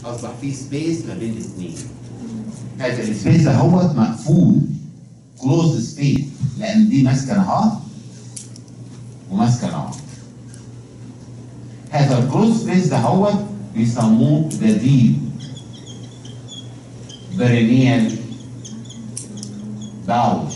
اصبح في سبيس ما بين الاثنين. هذا السبيس ده هو مقفول كلوز سبيس، لان دي ماسكه نهار وماسكه نهار. هذا الكلوز سبيس ده هو بيسموه ذا ديب برينيال باوش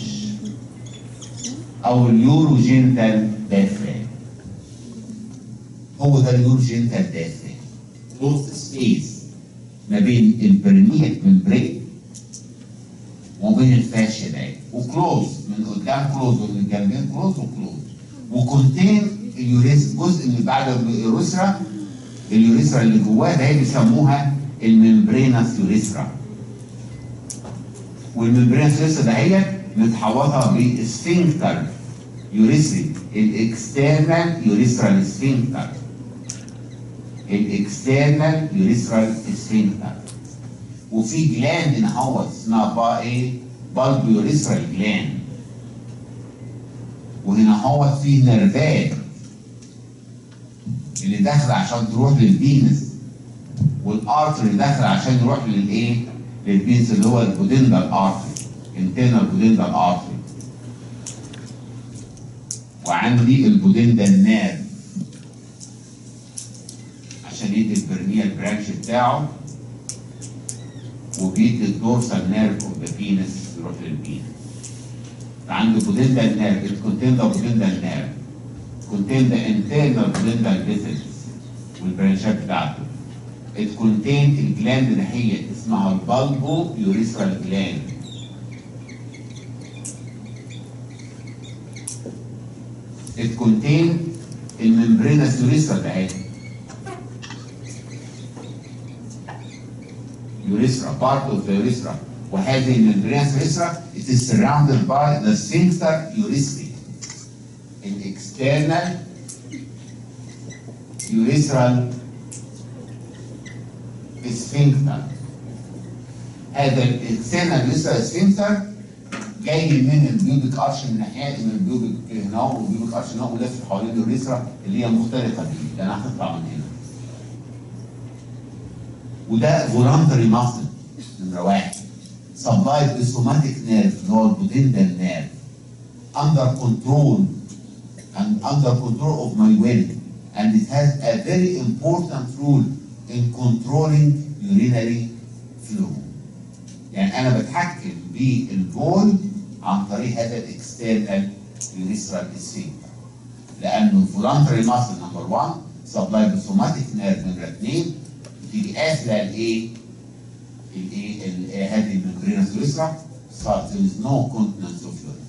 او اليوروجينتال دافرام. هو ده اليوروجينتال دافرام، كلوز سبيس ما بين البرينيال ممبرين وما بين الفاشيا ده، وكلوز من قدام كلوز ومن الجنبين كلوز وكلوز، وكونتين اليوريثرا، جزء من بعد اليوريثرا، اليوريثرا اللي جواه ده بيسموها الممبرينس يوريثرا. والممبرينس يوريثرا ده هي متحوطه بسفنكتر يوريثري، الاكسترنال يوريثرال سفنكتر، الاكسترنال يوريثرال سفنكتر. وفي جلاند هنا هو اسمها بقى ايه؟ بالب يوريثرال جلاند. وهنا هو في نرفات اللي داخله عشان تروح للبينس، والارتر اللي داخل عشان يروح للايه؟ للبينس اللي هو البودندال ارتري، انترنال بودندال ارتري. وعندي البودندال نيرف عشان يدي البرنيال برانش بتاعه، وبيدي الدورسال نيرف اوف ذا بينس يروح للبينس. فعنده بودندال نيرف، it contains the بودندال نيرف، contain the internal بودندال vessels والبرانشات بتاعته. it contain الجلاند اللي هي اسمها البالبو يوريثرال جلاند. it contain الممبرينس يوريثرا ده اهي، urethra, part of the urethra. وهذه الممبرينس urethra it is surrounded by the sphincter urethrae, an external urethral sphincter. هذا الاكسترنال urethral sphincter جاي من البيوبيك ارش من ناحيه، من البيوبيك هنا والبيوبيك ارش هنا، ولف حوالين اليوريثرا اللي هي مختلطه بيه، لانها هتطلع من هنا. وده فولانتري ماسل نمره واحد، سبلايد بالسوماتيك نيرف اللي هو البودندال نيرف، under control of my will, and it has a very important role in controlling urinary flow. يعني انا بتحكم بالبول عن طريق هذا الاكسترنال يوريثرال سفنكتر، لانه فولانتري ماسل نمبر 1 سبلايد بالسوماتيك نيرف نمره 2 تيجي قافله الايه؟ هذه الممبرينس يوريثرا، so there is no continence of urine.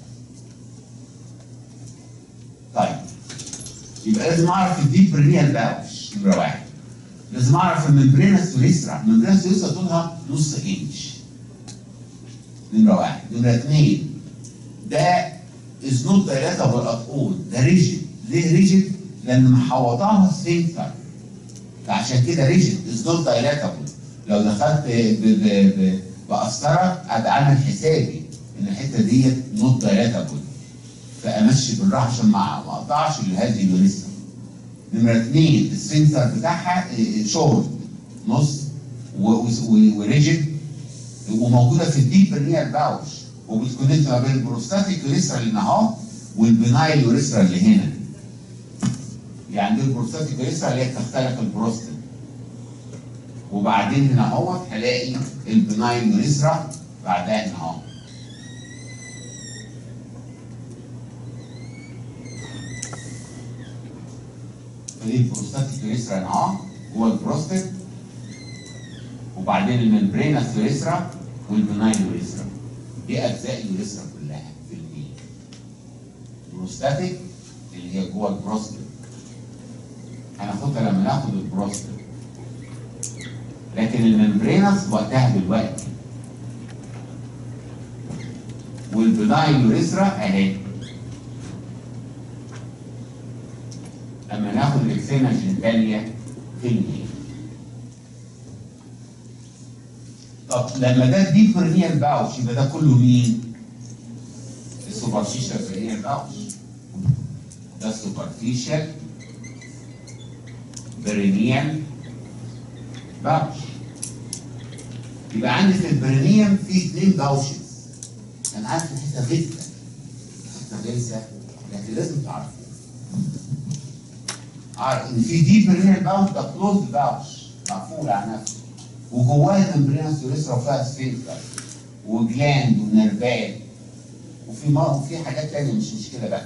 طيب يبقى لازم اعرف الديب برينيال باوش نمره واحد. لازم اعرف الممبرينس يوريثرا، الممبرينس يوريثرا طولها نص انش. نمره واحد. نمره اثنين، ده is not dilatable at all، ده ريجيد. ليه ريجيد؟ لان محوطاها سفنكتر، فعشان كده ريجيد از نوت دايلاتابل. لو دخلت بقسطره ابقى عامل حسابي ان الحته ديت نوت دايلاتابل، فامشي بالراحه عشان ما اقطعش هذه اليوريثرا. نمره اثنين، السفنكتر بتاعها شورت نص وريجيد، وموجوده في الديب برينيال باوش، وبتكونكت ما بين البروستاتيك يوريثرا اللي هنا والبنايل يوريثرا اللي هنا. يعني دي البروستاتيك يوريثرا اللي هي بتخترق البروستات، وبعدين هنا اهوت هلاقي البنايل يوريثرا بعدها هنا اهو. فدي البروستاتيك يوريثرا هنا اهو جوه البروستات، وبعدين الممبرينس يوريثرا والبنايل يوريثرا. دي اجزاء اليوريثرا كلها في البيت. البروستاتيك اللي هي جوه البروستات هناخدها لما ناخد البروستات، لكن الممبرينس وقتها دلوقتي. والبنايل يوريثرا اهي اما ناخد الاكسينا جينيتاليا في الميل. طب لما ده ديب برينيال باوش يبقى ده كله مين؟ السوبرفيشال برينيال باوش. ده السوبرفيشال برينيال باوش. يبقى عندي في البرينيوم في 2 باوشز. انا عارف الحته غثه، حته غلسه، لكن لازم تعرفوا عارف ان في دي برينيوم باوش، ده كلوز باوش مقفول على نفسه، وجواه ممبرينس يوريثرا وفيها سفنكتر وجلاند ونرفات وفي حاجات تانية مش مشكله بقى.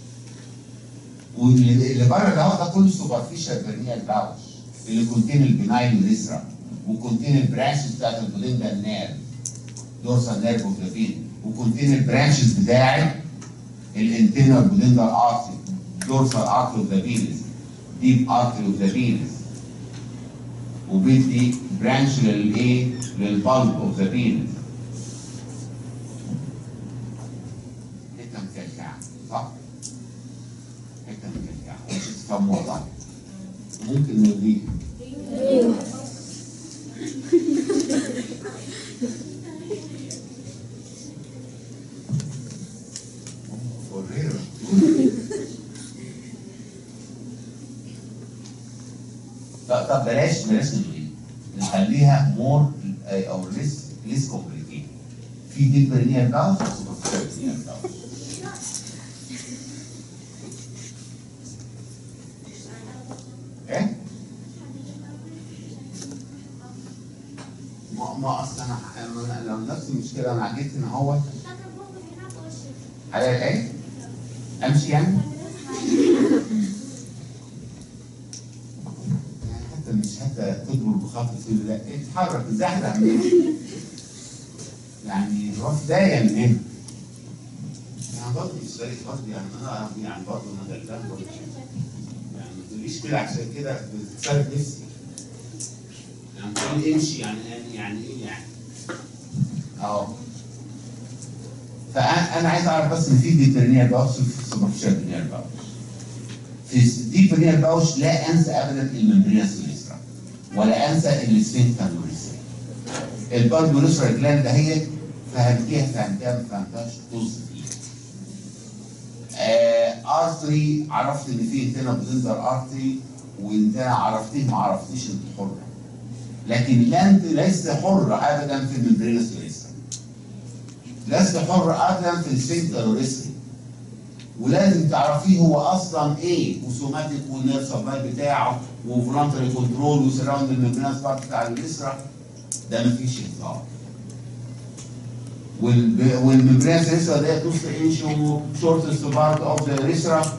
واللي بره ده كله سوبرفيشال برينيال باوش اللي كونتين البنايل يوريثرا وكونتين البرانشز بتاعت البودنجال نيرف دورسال نيرف اوف ذا فين، وكونتين البرانشز بتاعت الانتينر بودنجال ارتري دورسال ارتري اوف ذا فينس ديب ارتري اوف ذا فينس، وبيدي برانش للايه؟ للبلب اوف ذا فينس. حته مكلكعه صح؟ حته مكلكعه مش تفهموها صح؟ ممكن نلغيها. طب بلاش نلغيها، نخليها مور او ليس كومبليكيتد. في ديب برينيال باوش وسوبرفيشال برينيال باوش. ايه؟ ما اصل انا لو نفس المشكله انا جيت هنا اهوت على ايه؟ امشي يعني؟ مش حتى تجبر بخاطر تقول لا اتحرك زحزح من هنا. يعني روح داية من هنا. يعني برضه مش فارق برضه يعني برضه انا غلبان برضه. يعني ما تقوليش كده عشان كده بتسرق نفسي. يعني تقول امشي يعني ايه يعني؟ اهو. فانا عايز اعرف بس ان في ديب برينيال باوش وفي سوبرفيشال برينيال باوش. في الديب برينيال باوش لا انسى ابدا الممبرينس يوريثرا ولا انسى السفنكتر يوريثرا. البلب يوريثرا جلاند دهيت فهمتها ما فهمتهاش طز فيها. ارتري عرفت ان في انتنا بتنزل ارتري وانتنا عرفتيه ما عرفتيش انت حره. لكن لست حره ابدا في الممبرينس يوريثرا. لست حره ابدا في السفنكتر يوريثرا. ولازم تعرفيه هو اصلا ايه وسوماتيك والنيرف سبلاي بتاعه وفولانتري كنترول وسراوند الممبرينس بارت بتاع اليوريثرا. ده مفيش هزار. والممبرينس يوريثرا ديت نص انش وشورتست بارت اوف ذا يوريثرا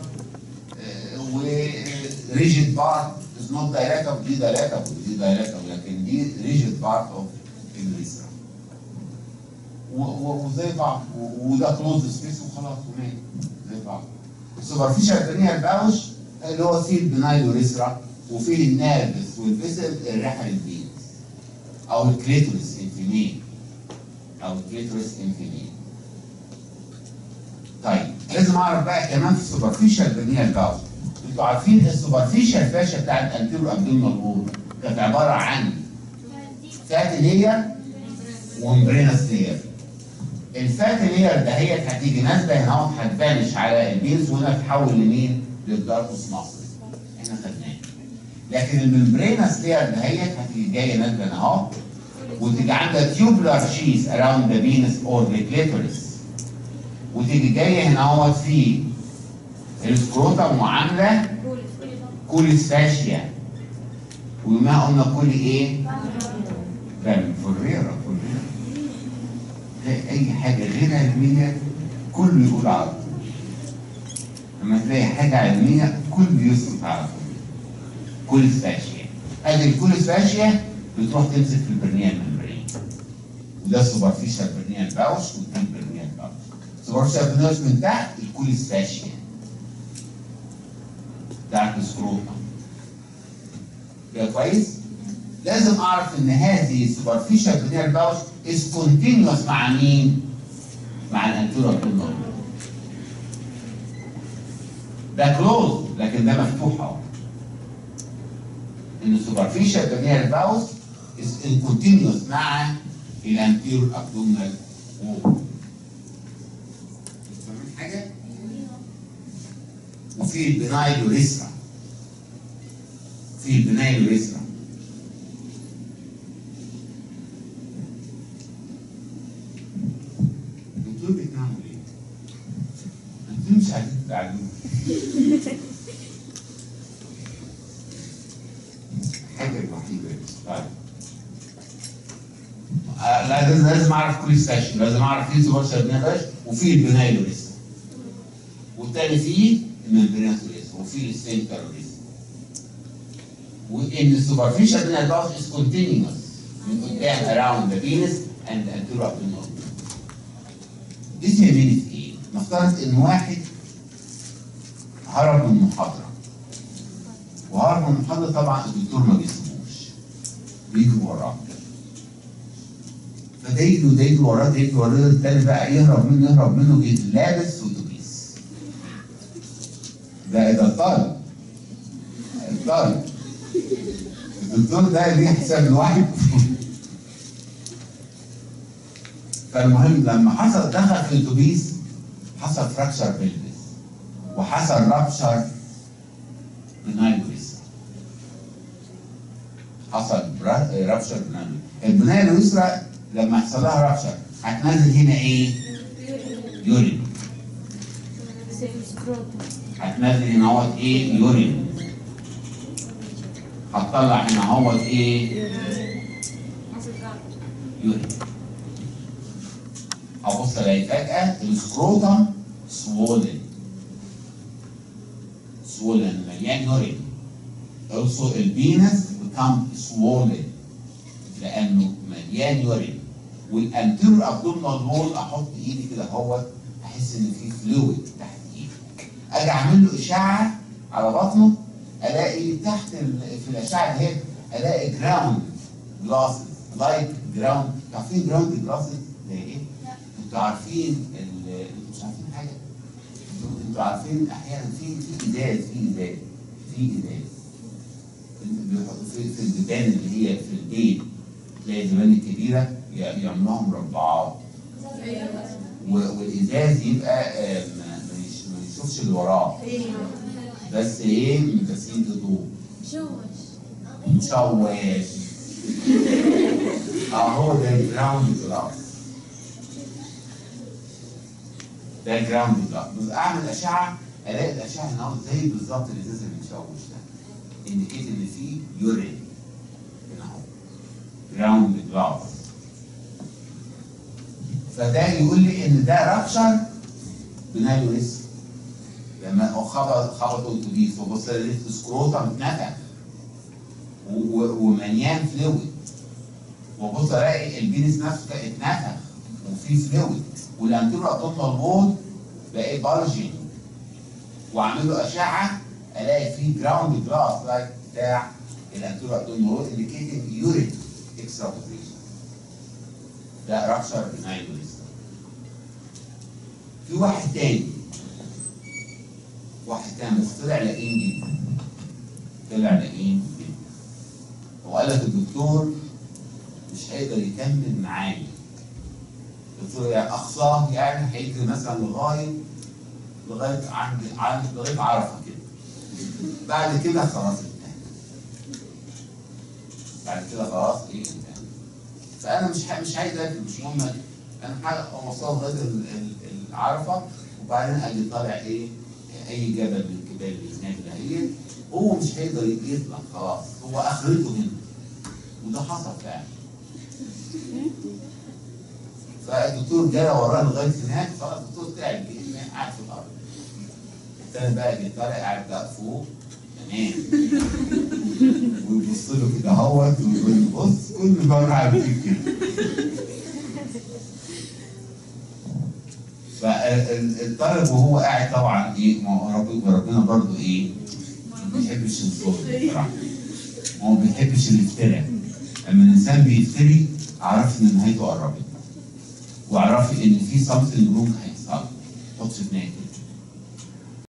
وريجيد بارت از نوت دايلاتابل. دي دايلاتابل لكن دي ريجيد بارت اوف اليوريثرا وزي بعض وده كلوز سبيس وخلاص ومات زي بعض. السوبرفيشال برينيال باوش اللي هو فيه البنايل يوريثرا وفيه النيرفس والفيسل الرحل الفينس او الكليتوريس انفيميل طيب لازم اعرف بقى كمان في السوبرفيشال برينيال باوش. انتوا عارفين السوبرفيشال فاشا بتاعت الانتيرو ابدومينال وول كانت عباره عن فات لير وممبرينس لير. الفات لير دهيت هتيجي نازله هنا اهو هتبانش على البيز وهنا تتحول لمين؟ للداركوس ماسل. احنا خدناه. لكن الممبرينس لير دهيت هتيجي جايه نازله هنا اهو وتيجي عندها تيوبلر شيز اراوند ذا فينس اور ذا كليتوريس وتيجي جايه هنا اهو في السكروتم وعامله كوليس فاشيا وما قلنا كل ايه؟ فريرة اي حاجه غير علميه كله يقول على طول. لما تلاقي حاجه علميه كله يسكت على طول. كوليس فاشيا. ادي الكوليس فاشيا بتروح تمسك في البرنيال ممبرين. وده السوبرفيشال برنيال باوش والديب برنيال باوش. السوبرفيشال برنيال باوش من تحت الكوليس فاشيا بتاعت السكروتم. كده كويس؟ لازم اعرف ان هذه السوبرفيشال برنيال باوش از كونتينوس مع مين؟ مع الانتيرو ابدومينال وول. ده كلوز لكن ده مفتوح اهو. ان السوبرفيشال برنيال باوش از ان كونتينوس مع الانتيرو ابدومينال وول. فاهمين حاجه؟ وفي البنايل يوريثرا. يعني الحاجه الوحيده. طيب لازم اعرف كل ستيشن، لازم اعرف فيه سوبرفيشال بناء وفي البنايل لسه، والتاني فيه الممبرينات لسه، وفي السنتر لسه. وان السوبرفيشال بناء باوش از كونتينيوس من قدام around the penis and anterior abdominal. دي تهمني في ايه؟ نفترض ان واحد هرب من محاضره، وهرب من المحاضره طبعا الدكتور ما بيسيبوش، بيجي وراه، فده يجي وراه، التاني بقى يهرب منه يجي لابس في اتوبيس. ده الطالب الدكتور ده ليه حساب لوحده. فالمهم لما دخل في الاتوبيس حصل فراكشر بلفس، وحصل رابشر بنايل يسرى. حصل رابشر البنايل يسرى. لما يحصل لها رابشر هتنزل هنا ايه؟ يورين. هتنزل هنا اهوت ايه؟ يورين. هتطلع هنا اهوت ايه؟ يورين. هبص الاقي فجأة السكروتم سوولن مليان يورين. also البينس become swollen لأنه مليان يورين. والانتيريور ابدومينال وول احط ايدي كده اهوت احس ان في فلويد تحت ايدي. اجي اعمل له اشعة على بطنه الاقي تحت في الاشعة اللي هي الاقي جراوند جلاسز لايك جراوند. عارفين جراوند جلاسز زي ايه؟ انتوا عارفين انتوا مش عارفين حاجه؟ انتوا عارفين احيانا في ازاز بيحطوا في البيبان اللي هي في البيت، تلاقي البيبان الكبيره يعملوها مربعات، والازاز يبقى ما يشوفش اللي وراه، بس ايه مكسين ضوء مشوش هو ده الجراوند جلاس. ده الجراوند جلاس. اعمل اشعه الاقي الاشعه هنا زي بالظبط الازاز المشوش ده، انديكيت ان في يورين هنا اهو جراوند جلاس. فده يقول لي ان ده رابشر بنايل يسرى. لما خبطوا الاتوبيس وبص لقيت سكروتم اتنفخ ومليان فلويد، وبص الاقي البينس نفسه اتنفخ وفي فلويد، والانتيريور ابدومينال وول بقى بارجين، واعمل له اشعه الاقي فيه جراوند جلاس لايك بتاع الانتيريور ابدومينال وول انديكيتنج يورين اكسترا بوزيشن. ده رابشر بنايل يسرى. في واحد تاني بس طلع لئيم جدا. وقال لك الدكتور مش هيقدر يكمل معايا. الدكتور يعني اقصاه يعني هيجري مثلا لغايه عند لغايه عرفه كده. بعد كده خلاص انتهى. فانا مش عايز اكل، مش مهم. انا اوصله لغايه العرفه، وبعدين اجي طالع ايه؟ اي جبل من الجبال اللي هناك دهيت، هو مش هيقدر يطلع خلاص، هو اخرته هنا. وده حصل فعلا. فالدكتور جرى وراه لغايه هناك، خلاص الدكتور تعب قاعد في الارض. الثاني بقى جه طالع قاعد بقى فوق تمام. ويبص له كده اهوت ويقول له بص كل مره عامل فيك كده. فالطالب وهو قاعد طبعا ايه؟ ما هو ربنا برضه ايه؟ ما بيحبش الظلم بصراحه. ما بيحبش الافتراء. لما الانسان بيفتري اعرف ان نهايته قربت. واعرفي ان في something wrong هيحصل. حط في دماغك